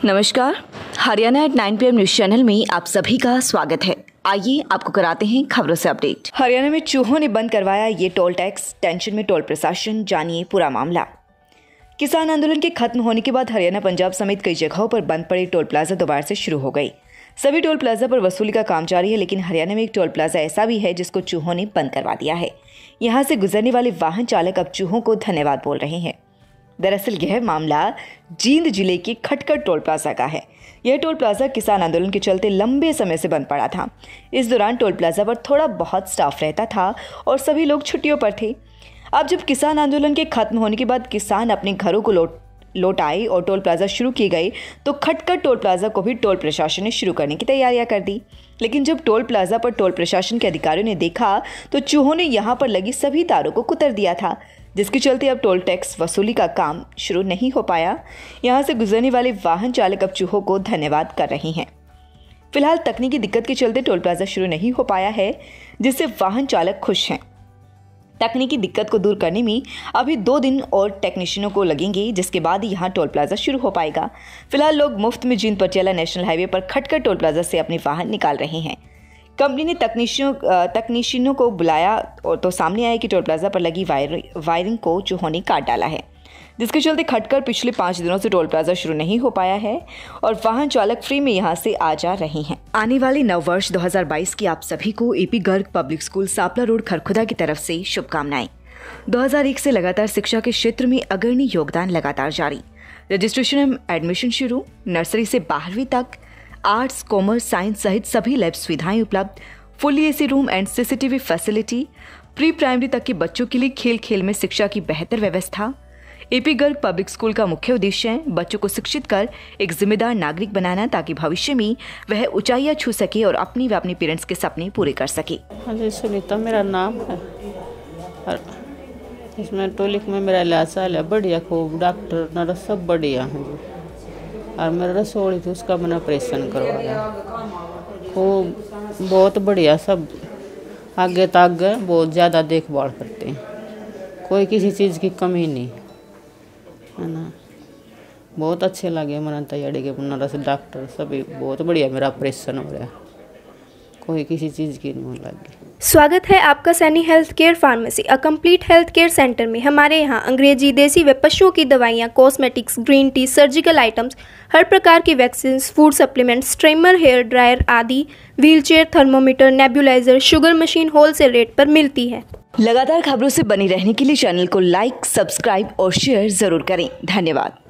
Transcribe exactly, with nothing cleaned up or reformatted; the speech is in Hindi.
नमस्कार, Haryana at nine PM news न्यूज चैनल में आप सभी का स्वागत है। आइए आपको कराते हैं खबरों से अपडेट। हरियाणा में चूहों ने बंद करवाया ये टोल टैक्स, टेंशन में टोल प्रशासन, जानिए पूरा मामला। किसान आंदोलन के खत्म होने के बाद हरियाणा, पंजाब समेत कई जगहों पर बंद पड़े टोल प्लाजा दोबारा से शुरू हो गई। सभी टोल प्लाजा पर वसूली का काम जारी है, लेकिन हरियाणा में एक टोल प्लाजा ऐसा भी है जिसको चूहों ने बंद करवा दिया है। यहाँ से गुजरने वाले वाहन चालक अब चूहों को धन्यवाद बोल रहे हैं। दरअसल यह मामला जींद जिले के खटखट टोल प्लाजा का है। यह टोल प्लाजा किसान आंदोलन के चलते लंबे समय से बंद पड़ा था। इस दौरान टोल प्लाजा पर थोड़ा बहुत स्टाफ रहता था और सभी लोग छुट्टियों पर थे। अब जब किसान आंदोलन के खत्म होने के बाद किसान अपने घरों को लौट लौट आए और टोल प्लाजा शुरू किए गए, तो खटखट टोल प्लाजा को भी टोल प्रशासन ने शुरू करने की तैयारियां कर दी। लेकिन जब टोल प्लाजा पर टोल प्रशासन के अधिकारियों ने देखा तो चूहों ने यहां पर लगी सभी तारों को कुतर दिया था, जिसके चलते अब टोल टैक्स वसूली का काम शुरू नहीं हो पाया। यहां से गुजरने वाले वाहन चालक अब चूहों को धन्यवाद कर रहे हैं। फिलहाल तकनीकी दिक्कत के चलते टोल प्लाजा शुरू नहीं हो पाया है, जिससे वाहन चालक खुश हैं। तकनीकी दिक्कत को दूर करने में अभी दो दिन और टेक्नीशियनों को लगेंगे, जिसके बाद ही यहाँ टोल प्लाजा शुरू हो पाएगा। फिलहाल लोग मुफ्त में जींद पटियाला नेशनल हाईवे पर खटखट टोल प्लाजा से अपने वाहन निकाल रहे हैं। कंपनी ने तकनीशियों तकनीशियनों को बुलाया और तो सामने आया कि टोल प्लाजा पर लगी वायर, वायरिंग को चूहों ने काट डाला है, जिसके चलते खटखट पिछले पाँच दिनों से टोल प्लाजा शुरू नहीं हो पाया है और वाहन चालक फ्री में यहां से आ जा रहे हैं। आने वाले नव वर्ष दो हज़ार बाईस की आप सभी को AP Garg public school Sapla road Kharkhoda की तरफ से शुभकामनाएं। दो हज़ार एक से लगातार शिक्षा के क्षेत्र में अग्रणी योगदान लगातार जारी। रजिस्ट्रेशन एवं एडमिशन शुरू, नर्सरी से बारहवीं तक, आर्ट्स, कॉमर्स, साइंस सहित सभी लैब सुविधाएं उपलब्ध, fully AC room and CCTV facility, pre primary तक के बच्चों के लिए खेल खेल में शिक्षा की बेहतर व्यवस्था। एपी गर्ग पब्लिक स्कूल का मुख्य उद्देश्य है बच्चों को शिक्षित कर एक जिम्मेदार नागरिक बनाना, ताकि भविष्य में वह ऊंचाइयां छू सके और अपनी व अपने पेरेंट्स के सपने पूरे कर सके। हाँ जी, सुनीता मेरा नाम है और इसमें टोलिक में मेरा इलाज है बढ़िया, खूब डॉक्टर नर्स सब बढ़िया है जी। और मेरा रसोड़ी थी, उसका मैंने ऑपरेशन करवाया, खूब बहुत बढ़िया, सब आगे तक बहुत ज़्यादा देखभाल करते हैं, कोई किसी चीज़ की कमी नहीं है ना। बहुत अच्छे लगे मैंने तैयारी के नर्स डॉक्टर सभी बहुत बढ़िया, मेरा ऑपरेशन हो रहा है, कोई किसी चीज़ की नहीं लगी। स्वागत है आपका Saini health care pharmacy, a complete health care centre में। हमारे यहाँ अंग्रेजी, देसी व पशुओं की दवाइयाँ, cosmetics, green tea, surgical items, हर प्रकार की vaccine, food supplements, trimmer, hair dryer आदि, wheelchair, thermometer, nebuliser, sugar machine wholesale rate पर मिलती है। लगातार खबरों से बनी रहने के लिए चैनल को लाइक, सब्सक्राइब और शेयर जरूर करें। धन्यवाद।